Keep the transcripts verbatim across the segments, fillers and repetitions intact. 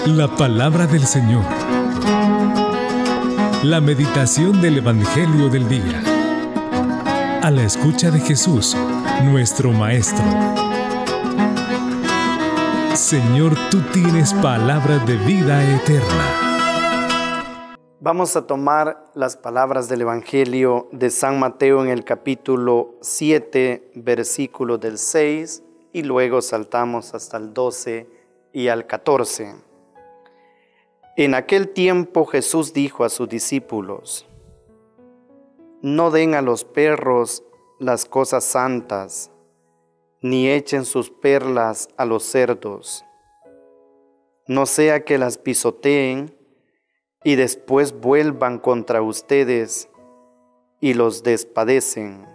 La palabra del Señor. La meditación del Evangelio del día. A la escucha de Jesús, nuestro Maestro. Señor, tú tienes palabra de vida eterna. Vamos a tomar las palabras del Evangelio de San Mateo en el capítulo siete, versículo del seis, y luego saltamos hasta el doce y al catorce. En aquel tiempo Jesús dijo a sus discípulos: no den a los perros las cosas santas, ni echen sus perlas a los cerdos, no sea que las pisoteen y después vuelvan contra ustedes y los despadecen.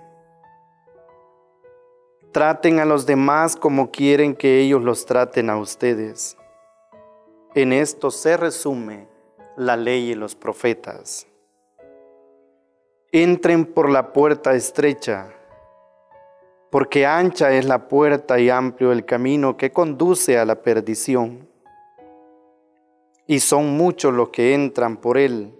Traten a los demás como quieren que ellos los traten a ustedes. En esto se resume la ley y los profetas. Entren por la puerta estrecha, porque ancha es la puerta y amplio el camino que conduce a la perdición, y son muchos los que entran por él.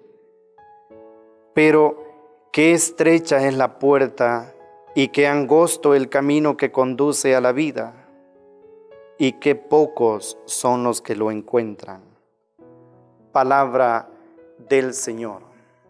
Pero qué estrecha es la puerta y qué angosto el camino que conduce a la vida, y qué pocos son los que lo encuentran. Palabra del Señor.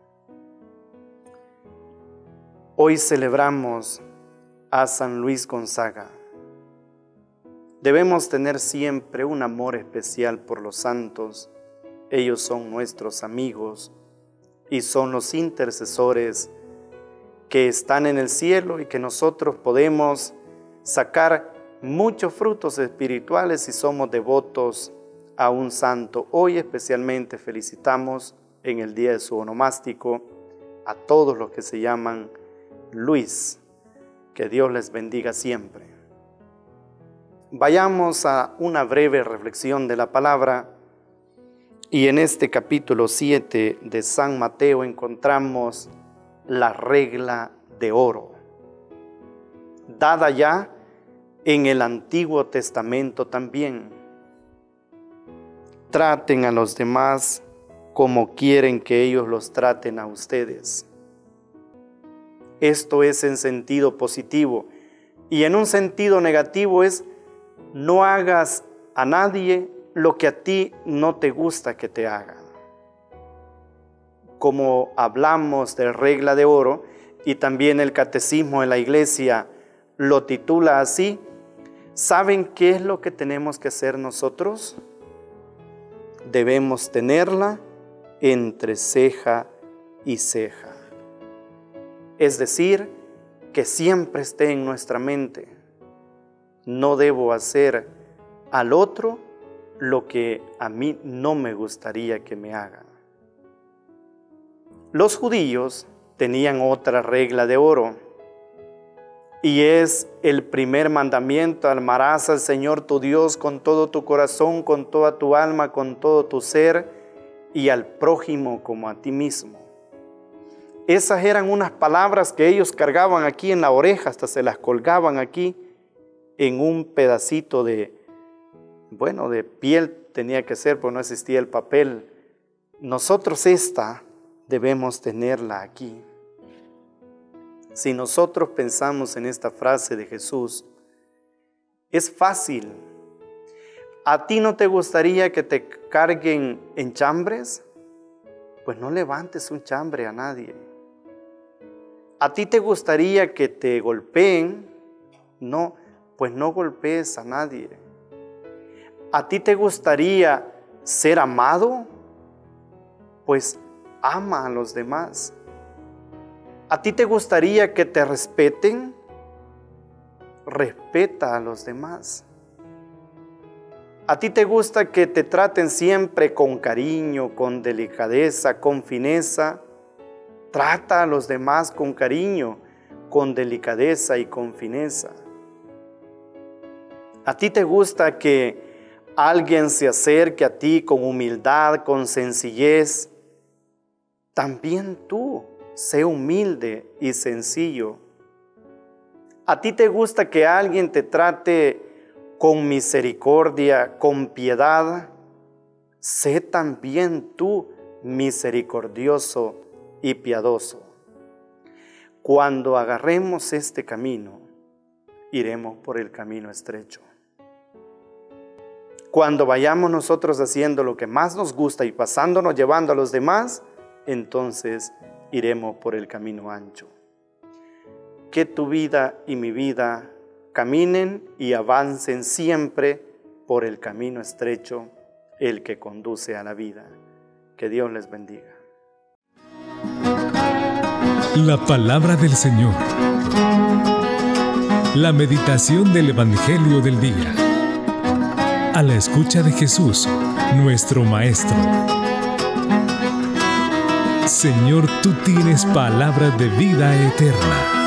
Hoy celebramos a San Luis Gonzaga. Debemos tener siempre un amor especial por los santos. Ellos son nuestros amigos y son los intercesores que están en el cielo y que nosotros podemos sacar muchos frutos espirituales si somos devotos a un santo. Hoy especialmente felicitamos en el día de su onomástico a todos los que se llaman Luis. Que Dios les bendiga siempre. Vayamos a una breve reflexión de la palabra, y en este capítulo siete de San Mateo encontramos la regla de oro, dada ya en el Antiguo Testamento también. Traten a los demás como quieren que ellos los traten a ustedes. Esto es en sentido positivo, y en un sentido negativo es: no hagas a nadie lo que a ti no te gusta que te hagan. Como hablamos de regla de oro, y también el catecismo de la iglesia lo titula así, ¿saben qué es lo que tenemos que hacer nosotros? Debemos tenerla entre ceja y ceja. Es decir, que siempre esté en nuestra mente: no debo hacer al otro lo que a mí no me gustaría que me hagan. Los judíos tenían otra regla de oro, y es el primer mandamiento: amarás al Señor tu Dios con todo tu corazón, con toda tu alma, con todo tu ser, y al prójimo como a ti mismo. Esas eran unas palabras que ellos cargaban aquí en la oreja, hasta se las colgaban aquí en un pedacito de, bueno, de piel tenía que ser, porque no existía el papel. Nosotros esta debemos tenerla aquí. Si nosotros pensamos en esta frase de Jesús, es fácil. ¿A ti no te gustaría que te carguen en chambres? Pues no levantes un chambre a nadie. ¿A ti te gustaría que te golpeen? No, pues no golpees a nadie. ¿A ti te gustaría ser amado? Pues ama a los demás. ¿A ti te gustaría que te respeten? Respeta a los demás. ¿A ti te gusta que te traten siempre con cariño, con delicadeza, con fineza? Trata a los demás con cariño, con delicadeza y con fineza. ¿A ti te gusta que alguien se acerque a ti con humildad, con sencillez? También tú sé humilde y sencillo. ¿A ti te gusta que alguien te trate con misericordia, con piedad? sé también tú misericordioso y piadoso. Cuando agarremos este camino, iremos por el camino estrecho. Cuando vayamos nosotros haciendo lo que más nos gusta y pasándonos llevando a los demás, entonces iremos por el camino ancho. Que tu vida y mi vida caminen y avancen siempre por el camino estrecho, el que conduce a la vida. Que Dios les bendiga. La palabra del Señor. La meditación del Evangelio del día. A la escucha de Jesús, nuestro Maestro. Señor, tú tienes palabra de vida eterna.